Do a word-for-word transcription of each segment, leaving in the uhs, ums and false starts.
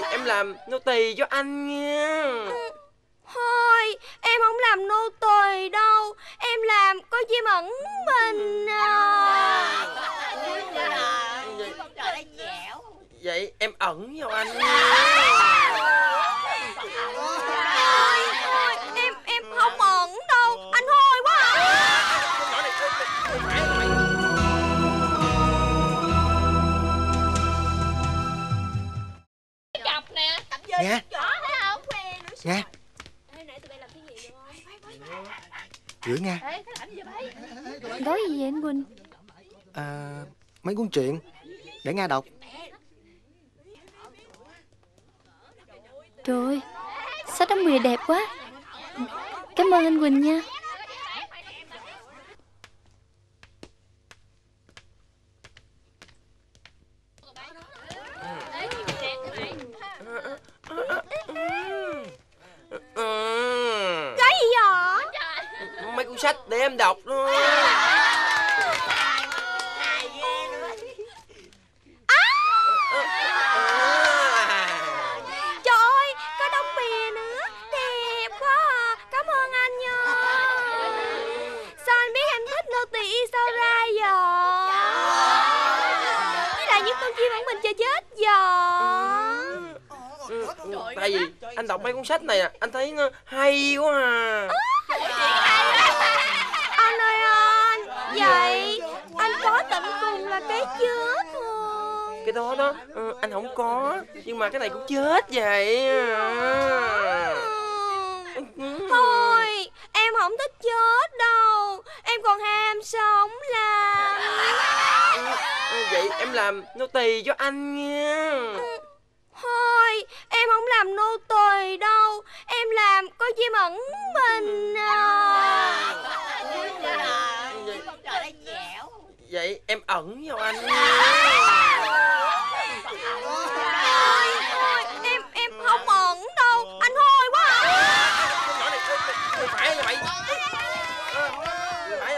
em làm nô tỳ cho anh nha. Thôi em không làm nô tỳ đâu, em làm có Diêm ẩn mình à. Vậy em ẩn vào anh. Thôi thôi em em không ẩn đâu, anh hôi quá à. Cặp nè. Nghe nghe gửi nghe. Nói gì vậy anh Quỳnh? À, mấy cuốn truyện để Nga đọc. Trời ơi, sách tấm bìa đẹp quá. Cảm ơn anh Quỳnh nha. Cái gì vậy? Mấy cuốn sách để em đọc đó. Trời ơi, có đống bìa nữa, đẹp quá à. Cảm ơn anh nha. Sao anh biết em thích nô tỳ Isara vậy? Với lại những con chim ẩn mình chờ chết vậy? Tại vì anh đọc mấy cuốn sách này à, anh thấy nó hay quá à. Anh ơi anh, vậy anh có tận cùng là cái chết không? Cái đó đó ừ, anh không có, nhưng mà cái này cũng chết vậy à. Thôi em không thích chết đâu, em còn ham sống làm. Vậy em làm nô tỳ cho anh nha. Thôi em không làm nô tỳ đâu, em làm có Diêm ẩn mình à. Vậy em ẩn vào anh. Thôi thôi em em không ẩn đâu, anh hôi quá à. Nhỏ này không phải là vậy. Phải.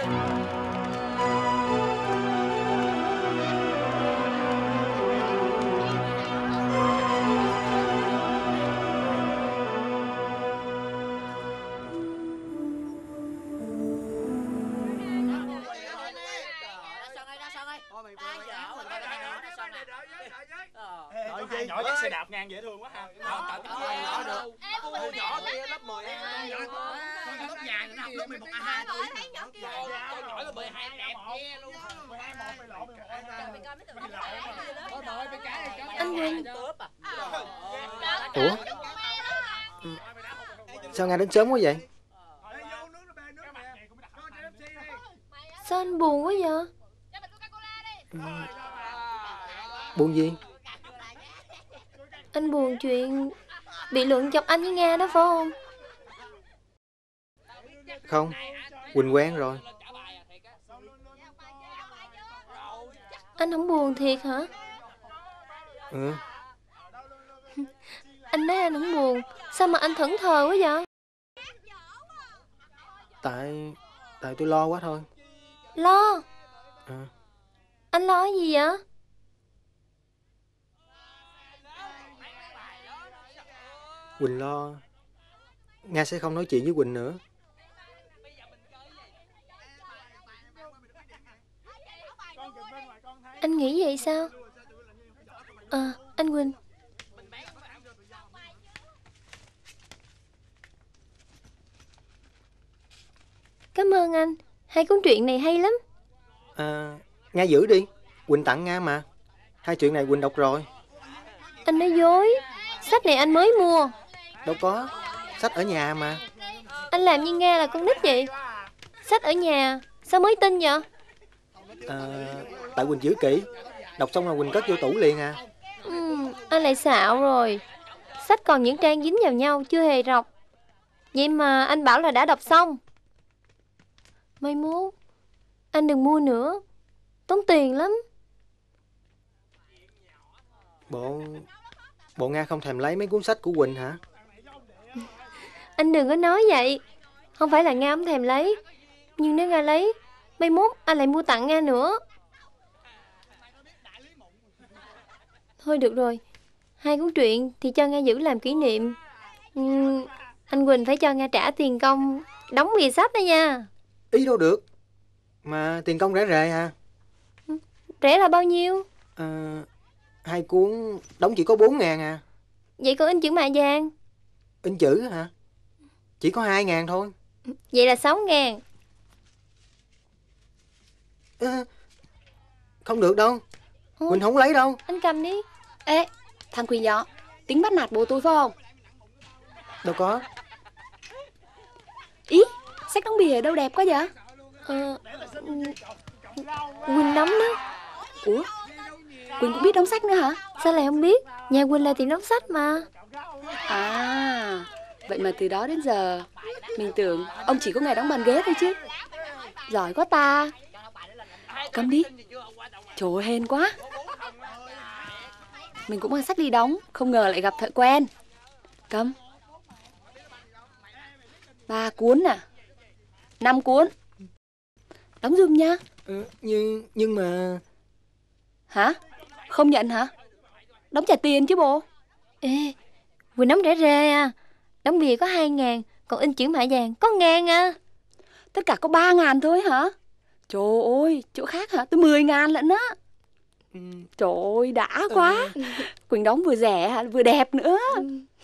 Nhỏ dắt xe đạp ngang dễ thương quá ha. Nhỏ được. Nhỏ kia lớp mười hai. Lớp dài nó học lớp mười một a hai thôi. Nhỏ lớp mười hai đẹp nghe luôn. Anh Quỳnh. Ủa, sao Nga đến sớm quá vậy? Sao anh buồn quá vậy? Ừ. Buồn gì? Anh buồn chuyện bị luận chọc anh với Nga đó phải không? Không, Quỳnh quen rồi. Anh không buồn thiệt hả? Ừ. Anh nói anh không buồn, sao mà anh thẫn thờ quá vậy? Tại Tại tôi lo quá thôi. Lo? À. Anh lo cái gì vậy? Quỳnh lo Nga sẽ không nói chuyện với Quỳnh nữa. Anh nghĩ vậy sao? À, anh Quỳnh. Cảm ơn anh, hai cuốn truyện này hay lắm. À, Nga giữ đi, Quỳnh tặng Nga mà. Hai chuyện này Quỳnh đọc rồi. Anh nói dối, sách này anh mới mua. Đâu có, sách ở nhà mà. Anh làm như Nga là con nít vậy. Sách ở nhà, sao mới tin vậy? À, tại Quỳnh giữ kỹ, đọc xong là Quỳnh cất vô tủ liền à. Ừ, anh lại xạo rồi. Sách còn những trang dính vào nhau, chưa hề rọc. Vậy mà anh bảo là đã đọc xong. Mai mốt anh đừng mua nữa, tốn tiền lắm. Bộ Bộ Nga không thèm lấy mấy cuốn sách của Quỳnh hả? Anh đừng có nói vậy. Không phải là Nga không thèm lấy, nhưng nếu Nga lấy, mai mốt anh lại mua tặng Nga nữa. Thôi được rồi, Hai cuốn truyện thì cho Nga giữ làm kỷ niệm. Uhm, anh Quỳnh phải cho Nga trả tiền công đóng bìa sách đó nha. Ý đâu được. Mà tiền công rẻ rề à? Rẻ là bao nhiêu? À, hai cuốn đóng chỉ có bốn ngàn à. Vậy còn in chữ mạ vàng? In chữ hả? Chỉ có hai ngàn thôi. Vậy là sáu ngàn. À, không được đâu. Ủa? Quỳnh không lấy đâu. Anh cầm đi. Ê, thằng Quỳnh đó, tính bắt nạt bố tôi phải không? Đâu có. Ý, sách đóng bìa đâu đẹp quá vậy? Ờ, Quỳnh đóng đó. Ủa, Quỳnh cũng biết đóng sách nữa hả? Sao lại không biết? Nhà Quỳnh là tiệm đóng sách mà. À, vậy mà từ đó đến giờ mình tưởng ông chỉ có ngày đóng bàn ghế thôi chứ. Giỏi quá ta. Cầm đi. Trời ơi, hên quá. Mình cũng mang sách đi đóng, không ngờ lại gặp thợ quen. Cầm. Ba cuốn à? Năm cuốn. Đóng giùm nha. Ừ, nhưng nhưng mà Hả? Không nhận hả? Đóng trả tiền chứ bộ. Ê, Quỳnh đóng rẻ rề à. Đóng bìa có hai ngàn, còn in chữ mạ vàng có ngàn à. Tất cả có ba ngàn thôi hả? Trời ơi, chỗ khác hả? Tới mười ngàn lận á. ừ, Trời ơi, đã quá. Quỳnh đóng vừa rẻ hả? Vừa đẹp nữa. Ừ.